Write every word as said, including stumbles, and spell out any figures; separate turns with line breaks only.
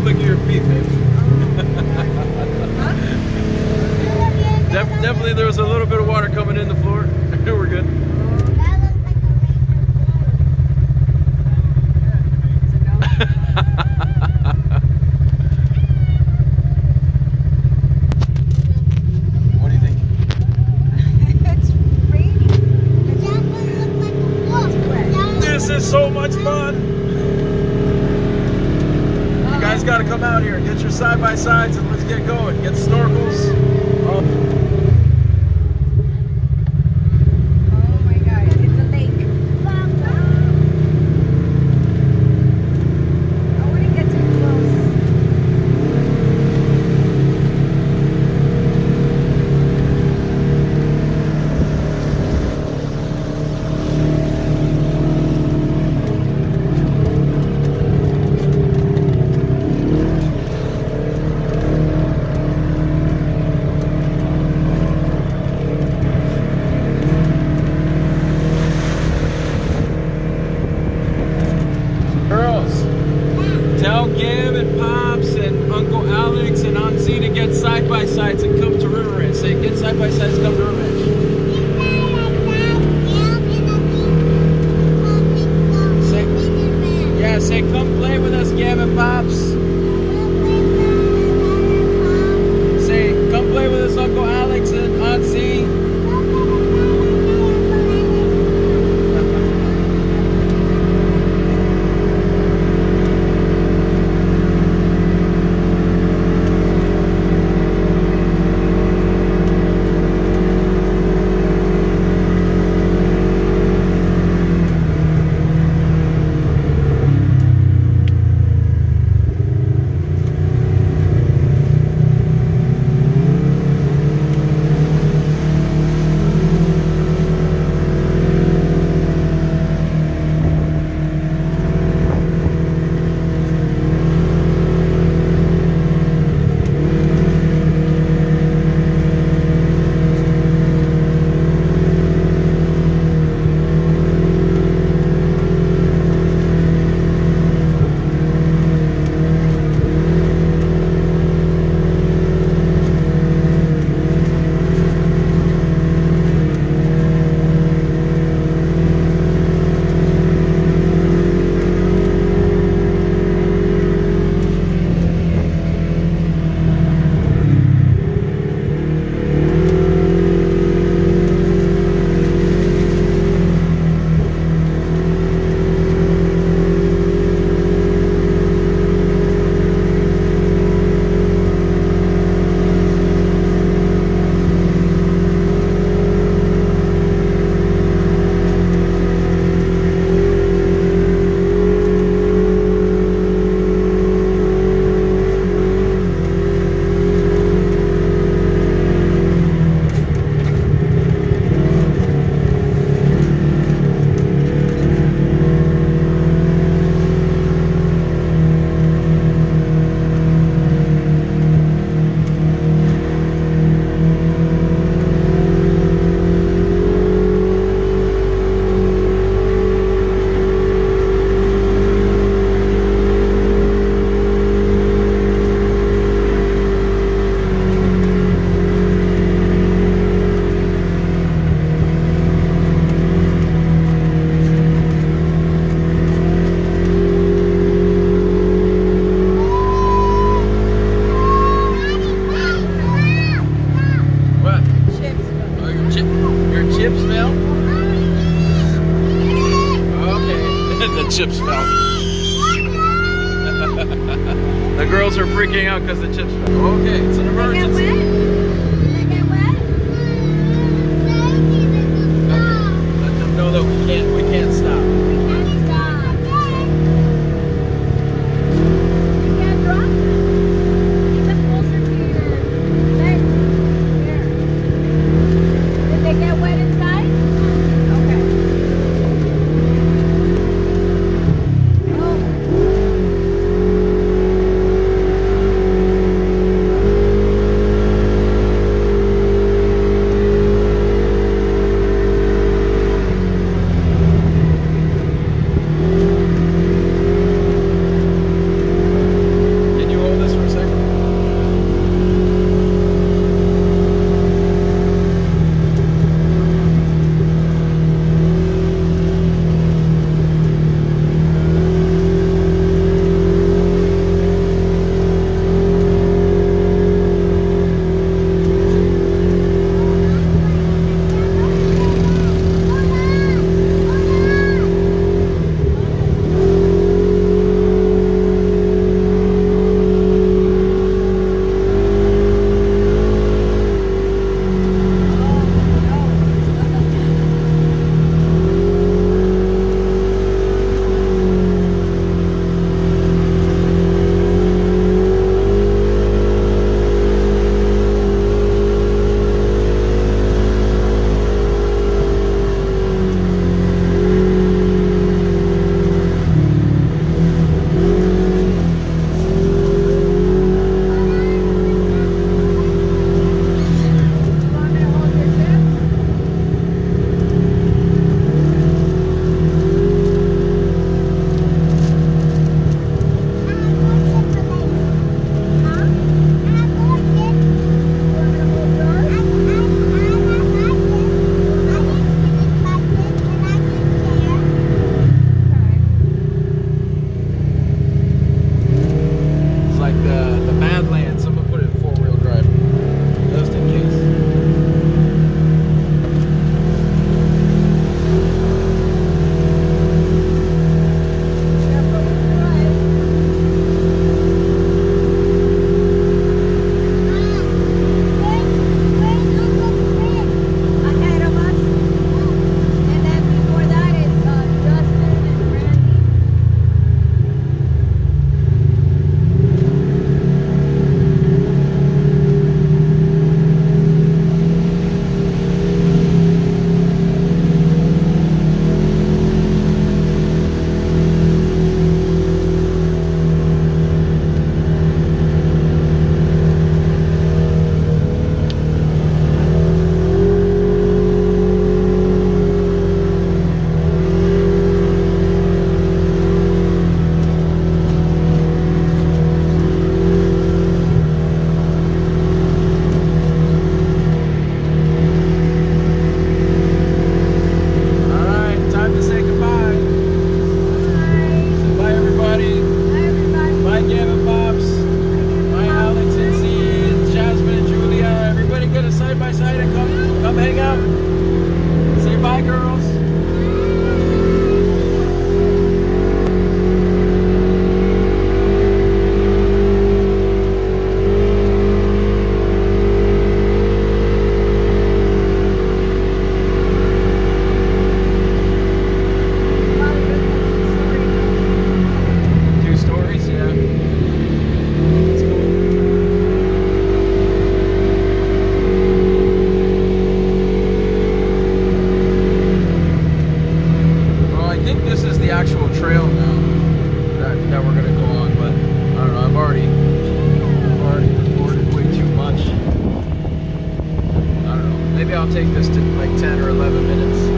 look at your feet, babe. Def definitely there was a little bit of water coming in the floor. We're good. What do you think?
It's raining.
This is so much fun. You guys got to come out here. Get your side-by-sides and let's get going. Get snorkels. Oh.
Oh my God, it's a lake. I wouldn't get too close.
Tell Gam and Pops and Uncle Alex and Aunt Z to get side-by-sides and come to River Ranch. Say, get side-by-sides, come to River Ranch. Say, yeah, say, come play with us, Gam and Pops. Say, come play with us, Uncle Alex and Aunt Z. Chips fell. The girls are freaking out because the chips fell. Okay, it's an emergency.
Did they get wet?
Okay, let them know that we can't, we can't stop.
We can't stop. You can't drop them. Keep them closer to your legs. There. Did they get wet inside? Okay. Oh.
I'll take this to like ten or eleven minutes.